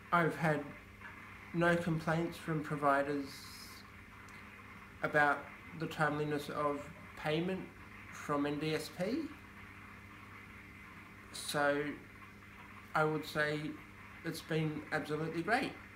I've had no complaints from providers about the timeliness of payment from NDSP. So I would say it's been absolutely great.